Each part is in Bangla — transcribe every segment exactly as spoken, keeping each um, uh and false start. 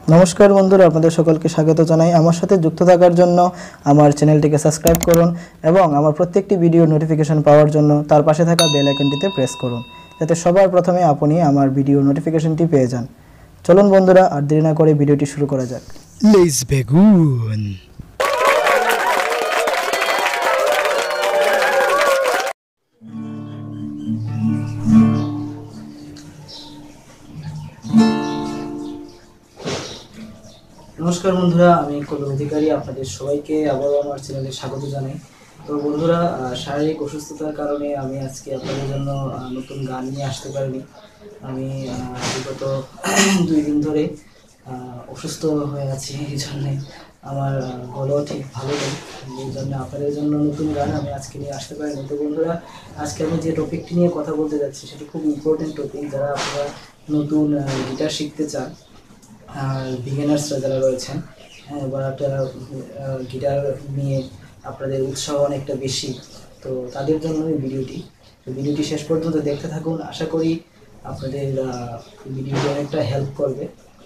নমস্কার বন্ধুরা, আপনাদের সকলকে স্বাগত জানাই। আমার সাথে যুক্ত থাকার জন্য আমার চ্যানেলটিকে সাবস্ক্রাইব করুন এবং আমার প্রত্যেকটি ভিডিও নোটিফিকেশন পাওয়ার জন্য তার পাশে থাকা বেল আইকনটিতে প্রেস করুন, যাতে সবার প্রথমে আপনি আমার ভিডিও নোটিফিকেশনটি পেয়ে যান। চলুন বন্ধুরা, আর দেরি না করে ভিডিওটি শুরু করা যাক। লেটস বেগুন। নমস্কার বন্ধুরা, আমি কলম অধিকারী আপনাদের সবাইকে আবারও আমার চ্যানেলে স্বাগত জানাই। তো বন্ধুরা, শারীরিক অসুস্থতার কারণে আমি আজকে আপনাদের জন্য নতুন গান নিয়ে আসতে পারিনি। আমি বিগত দুই দিন ধরে অসুস্থ হয়ে আছি, এই জন্যে আমার গলাও ঠিক ভালো নেই, এই জন্য আপনাদের জন্য নতুন গান আমি আজকে নিয়ে আসতে পারিনি। তো বন্ধুরা, আজকে আমি যে টপিকটি নিয়ে কথা বলতে যাচ্ছি সেটা খুব ইম্পর্টেন্ট টপিক। যারা আপনারা নতুন গিটার শিখতে চান, আর বিগিনার্সরা যারা রয়েছেন, হ্যাঁ, বা একটা গিটার নিয়ে আপনাদের উৎসাহ অনেকটা বেশি, তো তাদের জন্য এই ভিডিওটি। তো ভিডিওটি শেষ পর্যন্ত দেখতে থাকুন, আশা করি আপনাদের ভিডিওটি অনেকটা হেল্প করবে।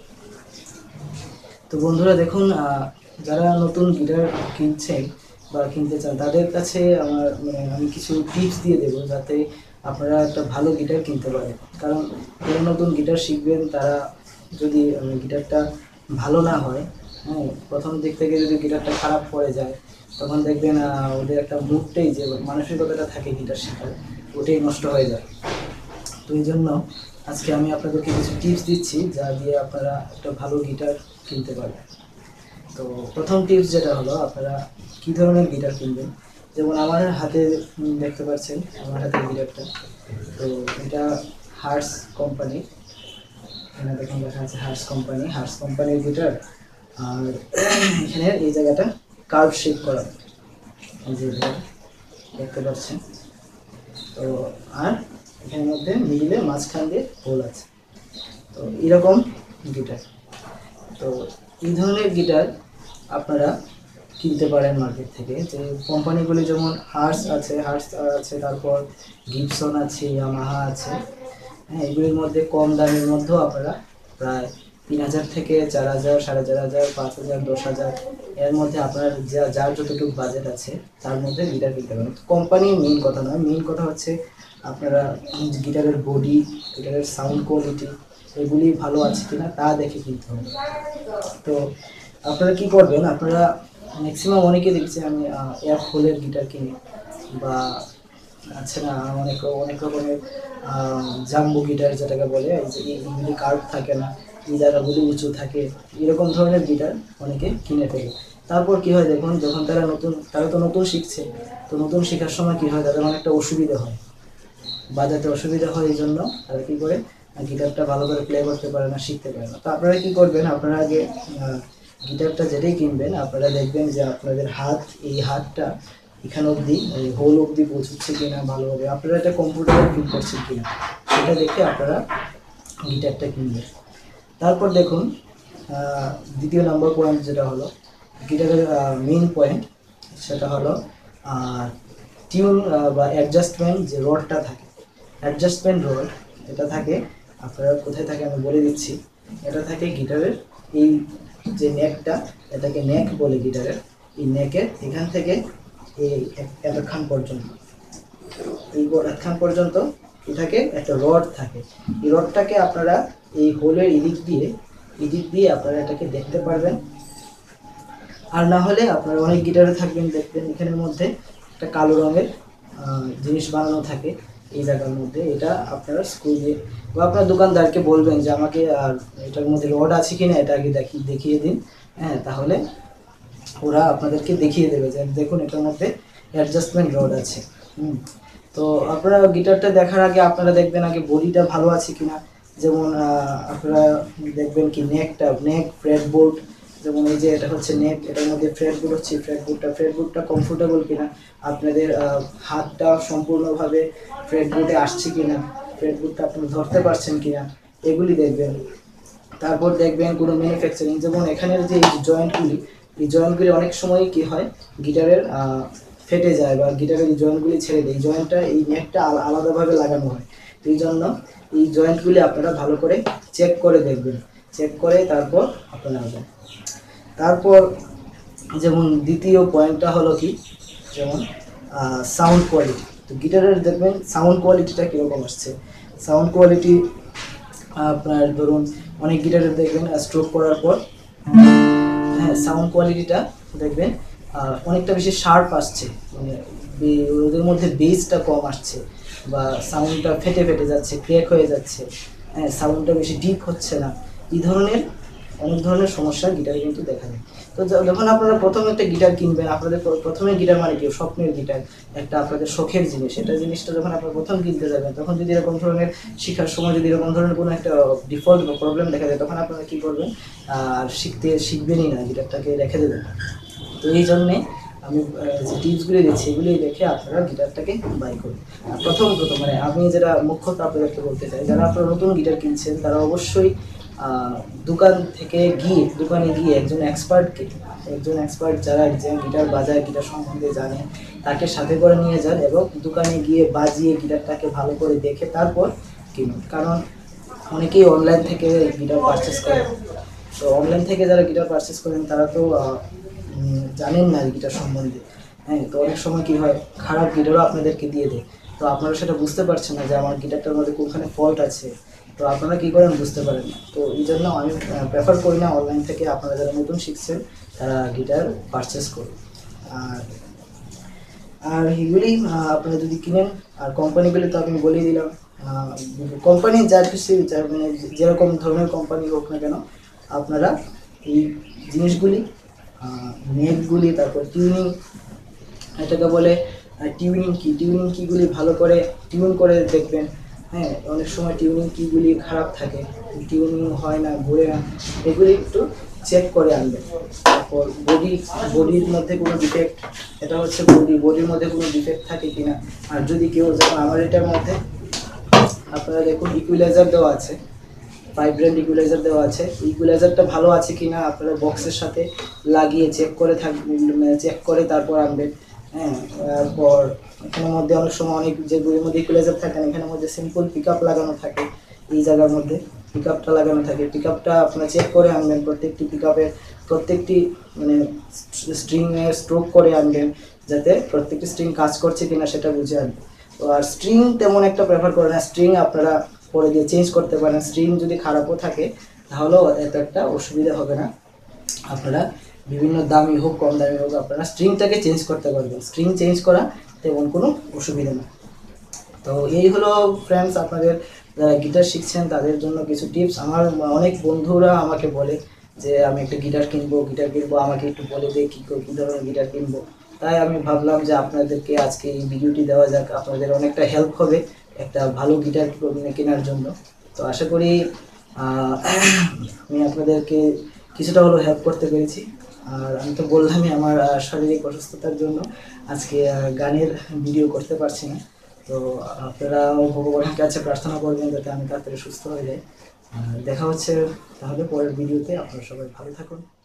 তো বন্ধুরা দেখুন, যারা নতুন গিটার কিনছেন বা কিনতে চান তাদের কাছে আমার মানে আমি কিছু টিপস দিয়ে দেবো, যাতে আপনারা একটা ভালো গিটার কিনতে পারেন। কারণ যারা নতুন গিটার শিখবেন তারা যদি গিটারটা ভালো না হয়, হ্যাঁ, প্রথম দিক থেকে যদি গিটারটা খারাপ পড়ে যায়, তখন দেখবেন ওদের একটা মুডটাই, যে মানসিকতাটা থাকে গিটার শেখার, ওটাই নষ্ট হয়ে যায়। তো এই জন্য আজকে আমি আপনাদেরকে কিছু টিপস দিচ্ছি, যা দিয়ে আপনারা একটা ভালো গিটার কিনতে পারবেন। তো প্রথম টিপস যেটা হলো, আপনারা কী ধরনের গিটার কিনবেন। যেমন আমার হাতে দেখতে পাচ্ছেন, আমার হাতের গিটারটা, তো এটা হার্স কোম্পানির, এখানে দেখুন লেখা আছে হার্স কোম্পানি, হার্স কোম্পানির গিটার। আর এখানে এই জায়গাটা কার্ভ শেপ করা, এই যে দেখতে পাচ্ছেন। তো আর এখানের মধ্যে মিডিলে মাঝখান দিয়ে হোল আছে। তো এরকম গিটার, তো এই ধরনের গিটার আপনারা কিনতে পারেন মার্কেট থেকে। যে কোম্পানিগুলি যেমন হার্স আছে, হার্স আছে, তারপর গিবসন আছে, ইয়ামাহা আছে, হ্যাঁ, এগুলির মধ্যে কম দামের মধ্যেও আপনারা প্রায় তিন হাজার থেকে চার হাজার, সাড়ে চার হাজার, পাঁচ হাজার, দশ হাজার, এর মধ্যে আপনার যা যার যতটুকু বাজেট আছে তার মধ্যে গিটার কিনতে পারেন। কোম্পানি মেইন কথা নয়, মেইন কথা হচ্ছে আপনারা গিটারের বডি, গিটারের সাউন্ড কোয়ালিটি, এগুলি ভালো আছে কিনা তা দেখে কিনতে হবে। তো আপনারা কি করবেন, আপনারা ম্যাক্সিমাম অনেকে দেখছি আমি এয়ার হোলের গিটার কিনি, বা আছে না অনেক অনেক রকমের জাম্বো গিটার যেটাকে বলে, এইগুলি কার্ভ থাকে না, এই জায়গাগুলি উঁচু থাকে, এরকম ধরনের গিটার অনেকে কিনে ফেলে। তারপর কি হয় দেখুন, যখন তারা নতুন তারা তো নতুন শিখছে, তো নতুন শেখার সময় কি হয়, তাদের অনেকটা অসুবিধা হয়, বাজাতে অসুবিধা হয়, এই জন্য তারা কী করে গিটারটা ভালো করে প্লে করতে পারে না, শিখতে পারে না। তো আপনারা কী করবেন, আপনারা আগে গিটারটা যেটাই কিনবেন আপনারা দেখবেন যে আপনাদের হাত, এই হাতটা এখানে অবধি, হোল অবধি পৌঁছচ্ছে কিনা ভালোভাবে, আপনারা এটা কমফোর্টেবল ফিল করছেন কিনা, সেটা দেখে আপনারা গিটারটা কিনবেন। তারপর দেখুন, দ্বিতীয় নম্বর পয়েন্ট যেটা হলো গিটারের মেইন পয়েন্ট, সেটা হলো টিউন বা অ্যাডজাস্টমেন্ট যে রডটা থাকে, অ্যাডজাস্টমেন্ট রড এটা থাকে, আপনারা কোথায় থাকে আমি বলে দিচ্ছি। এটা থাকে গিটারের এই যে নেকটা, এটাকে নেক বলে গিটারের, এই নেকের এখান থেকে এই এতখান পর্যন্ত, এই এতখান পর্যন্ত এটাকে একটা রড থাকে। এই রডটাকে আপনারা এই হোলের এদিক দিয়ে এদিক দিয়ে আপনারা এটাকে দেখতে পারবেন। আর না হলে আপনারা অনেক গিটারে থাকবেন, দেখবেন এখানের মধ্যে একটা কালো রঙের জিনিস বানানো থাকে এই জায়গার মধ্যে, এটা আপনারা স্ক্রু দিয়ে বা আপনার দোকানদারকে বলবেন যে আমাকে আর এটার মধ্যে রড আছে কিনা এটা আগে দেখি দেখিয়ে দিন, হ্যাঁ, তাহলে ওরা আপনাদেরকে দেখিয়ে দেবে যে দেখুন এটার মধ্যে অ্যাডজাস্টমেন্ট রড আছে। হুম তো আপনারা গিটারটা দেখার আগে আপনারা দেখবেন আগে বডিটা ভালো আছে কিনা। যেমন আপনারা দেখবেন কি নেকটা, নেক ফ্রেট বোর্ড, যেমন এই যে এটা হচ্ছে নেক, এটার মধ্যে ফ্রেট বোর্ড হচ্ছে, ফ্রেট বোর্ডটা ফ্রেট বোর্ডটা কমফোর্টেবল কিনা, আপনাদের হাতটা সম্পূর্ণভাবে ফ্রেট বোর্ডে আসছে কিনা, ফ্রেট বোর্ডটা আপনি ধরতে পারছেন কিনা, এগুলি দেখবেন। তারপর দেখবেন কোনো ম্যানুফ্যাকচারিং, যেমন এখানের যে এই জয়েন্টগুলি, এই জয়েন্টগুলি অনেক সময় কি হয় গিটারের ফেটে যায় বা গিটারের এই জয়েন্টগুলি ছেড়ে দেয়, এই জয়েন্টটা এই নেকটা আলাদাভাবে লাগানো হয়। এই জন্য এই জয়েন্টগুলি আপনারা ভালো করে চেক করে দেখবেন চেক করে তারপর আপনারা আনবেন। তারপর যেমন দ্বিতীয় পয়েন্টটা হলো কি, যেমন সাউন্ড কোয়ালিটি। তো গিটারের দেখবেন সাউন্ড কোয়ালিটিটা কীরকম আসছে। সাউন্ড কোয়ালিটি আপনার ধরুন অনেক গিটারের দেখবেন স্ট্রোক করার পর হ্যাঁ সাউন্ড কোয়ালিটিটা দেখবেন অনেকটা বেশি শার্প আসছে, মানে ওদের মধ্যে বেসটা কম আসছে বা সাউন্ডটা ফেটে ফেটে যাচ্ছে, ক্র্যাক হয়ে যাচ্ছে, হ্যাঁ সাউন্ডটা বেশি ডিপ হচ্ছে না। এই ধরনের অনেক ধরনের সমস্যা গিটারে কিন্তু দেখা যায়। তো যখন আপনারা প্রথম একটা গিটার কিনবেন, আপনাদের প্রথমে গিটার মানে কি স্বপ্নের গিটার, একটা আপনাদের শখের জিনিস, এটা জিনিসটা যখন আপনারা প্রথম কিনতে যাবেন তখন যদি এরকম ধরনের শেখার সময় যদি এরকম ধরনের কোনো একটা ডিফল্ট বা প্রবলেম দেখা যায় তখন আপনারা কী করবেন, আর শিখতে শিখবেনই না, গিটারটাকে রেখে দেবেন। তো এই জন্যে আমি যে টিপসগুলি দিচ্ছি এগুলি দেখে আপনারা গিটারটাকে বাই করুন। আর প্রথম প্রথম মানে আমি যেটা মুখ্যত আপনাদেরকে বলতে চাই, যারা আপনারা নতুন গিটার কিনছেন তারা অবশ্যই দোকান থেকে গিয়ে দোকানে গিয়ে একজন এক্সপার্টকে একজন এক্সপার্ট যারা গিটার বাজায়, গিটার সম্বন্ধে জানে, তাকে সাথে করে নিয়ে যান এবং দোকানে গিয়ে বাজিয়ে গিটারটাকে ভালো করে দেখে তারপর কিনুন। কারণ অনেকেই অনলাইন থেকে গিটার পারচেস করেন। তো অনলাইন থেকে যারা গিটার পারচেস করেন তারা তো জানেন না গিটার সম্বন্ধে, হ্যাঁ। তো অনেক সময় কী হয়, খারাপ গিটারও আপনাদেরকে দিয়ে দেয়। তো আপনারা সেটা বুঝতে পারছেন না যে আমার গিটারটার মধ্যে কোনখানে ফল্ট আছে, তো আপনারা কী করেন বুঝতে পারেন না। তো এই জন্য আমি প্রেফার করি না অনলাইন থেকে আপনারা যারা নতুন শিখছেন তারা গিটার পারচেস করুন। আর আর এগুলি আপনারা যদি কিনেন, আর কোম্পানিগুলি তো আমি বলেই দিলাম, কোম্পানি যা কিছু মানে যেরকম ধরনের কোম্পানি হোক না কেন আপনারা এই জিনিসগুলি নেকগুলি, তারপর টিউনিং, এটাকে বলে টিউনিং কি, টিউনিং কিগুলি ভালো করে টিউন করে দেখবেন। হ্যাঁ অনেক সময় টিউনিং কিগুলি খারাপ থাকে, টিউনিং হয় না, ঘুরে না, এগুলি একটু চেক করে আনবেন। তারপর বডি বডির মধ্যে কোনো ডিফেক্ট, এটা হচ্ছে বডি বডির মধ্যে কোনো ডিফেক্ট থাকে কিনা। আর যদি কেউ, যেমন আমার এটার মধ্যে আপনারা দেখুন ইকুইলাইজার দেওয়া আছে, ফাইভ ব্র্যান্ড ইকুইলাইজার দেওয়া আছে, ইকুইলাইজারটা ভালো আছে কিনা আপনারা বক্সের সাথে লাগিয়ে চেক করে থাকবেন, চেক করে তারপর আনবেন। হ্যাঁ তারপর এখানের মধ্যে অনেক সময় অনেক যেগুলির মধ্যে ইকুইলাইজার থাকে না, এখানের মধ্যে সিম্পল পিক আপ লাগানো থাকে, এই জায়গার মধ্যে পিক আপটা লাগানো থাকে, পিক আপটা আপনারা চেক করে আনবেন। প্রত্যেকটি পিক আপের প্রত্যেকটি মানে স্ট্রিংয়ে স্ট্রোক করে আনবেন, যাতে প্রত্যেকটি স্ট্রিং কাজ করছে কিনা সেটা বুঝে আনবেন। তো আর স্ট্রিং তেমন একটা প্রেফার করে না, স্ট্রিং আপনারা পরে দিয়ে চেঞ্জ করতে পারেন। স্ট্রিং যদি খারাপও থাকে তাহলেও এত একটা অসুবিধা হবে না, আপনারা বিভিন্ন দামি হোক কম দামি হোক আপনারা স্ট্রিংটাকে চেঞ্জ করতে পারবেন। স্ট্রিং চেঞ্জ করা তেমন কোনো অসুবিধা না। তো এই হলো ফ্রেন্ডস আপনাদের যারা গিটার শিখছেন তাদের জন্য কিছু টিপস। আমার অনেক বন্ধুরা আমাকে বলে যে আমি একটা গিটার কিনবো গিটার কিনবো আমাকে একটু বলে দে কী কী ধরনের গিটার কিনবো। তাই আমি ভাবলাম যে আপনাদেরকে আজকে এই ভিডিওটি দেওয়া যাক, আপনাদের অনেকটা হেল্প হবে একটা ভালো গিটার কেনার জন্য। তো আশা করি আমি আপনাদেরকে কিছুটা হলেও হেল্প করতে পেরেছি। আর আমি তো বললামই আমার শারীরিক অসুস্থতার জন্য আজকে গানের ভিডিও করতে পারছি না। তো আপনারাও ভগবানের কাছে প্রার্থনা করবেন যাতে আমি তাড়াতাড়ি সুস্থ হয়ে যাই। দেখা হচ্ছে তাহলে পরের ভিডিওতে। আপনারা সবাই ভালো থাকুন।